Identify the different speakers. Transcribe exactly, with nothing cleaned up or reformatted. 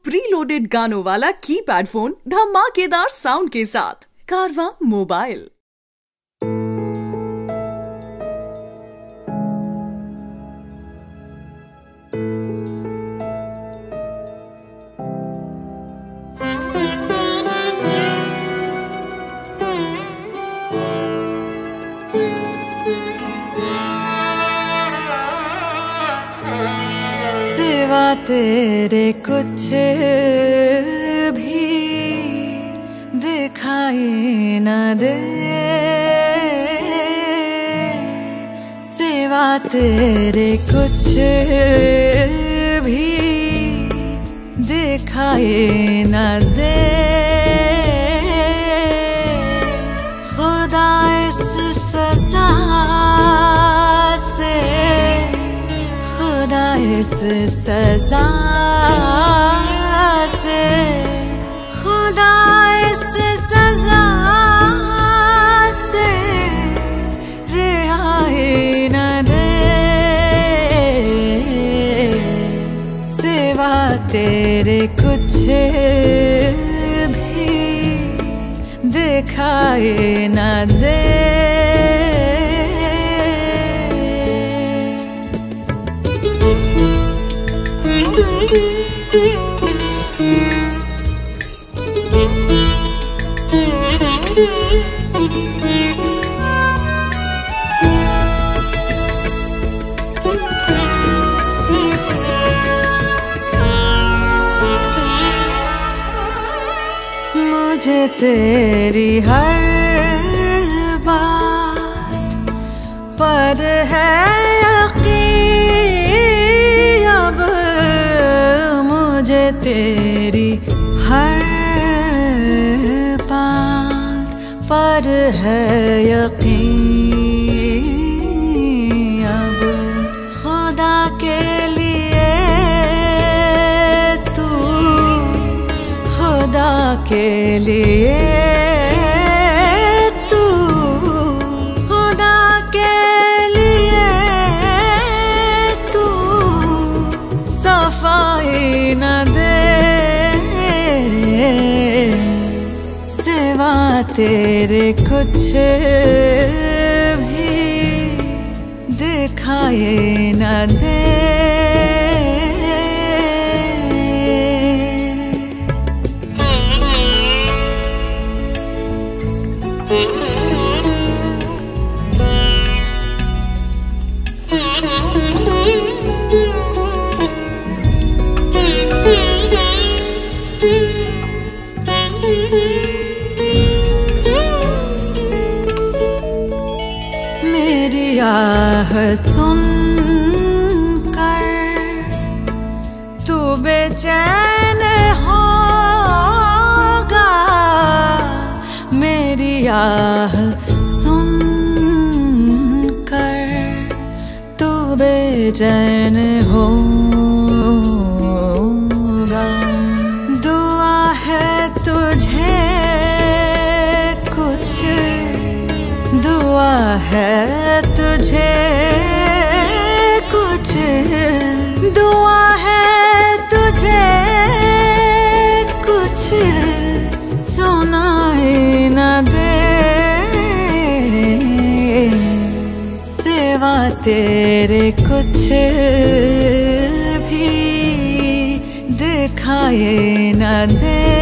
Speaker 1: Pre loaded गानों वाला keypad phone धमाकेदार साउंड के साथ कारवां मोबाइल।
Speaker 2: सिवा तेरे कुछ भी दिखाई न दे, सिवा तेरे कुछ भी दिखाई न दे। खुदा इस सजा से, खुदा इस सजा से, खुदा इस सजा से रिहाई न दे। सिवा तेरे कुछ भी दिखाई न दे। मुझे तेरी हर बात पर है यकीन, अब मुझे तेरी हर बात पर है यकीन। अब खुदा के लिए तू, खुदा के लिए तू, खुदा के लिए तू सफाई न दे। सिवा तेरे कुछ भी दिखाई न दे। मेरी आह सुन कर तू बेचैन होगा, मेरी आह सुन कर तू बेचैन होगा। दुआ है तुझे कुछ, दुआ है तुझे कुछ, दुआ है तुझे कुछ सुनाई न दे। सिवा तेरे कुछ भी दिखाई न दे।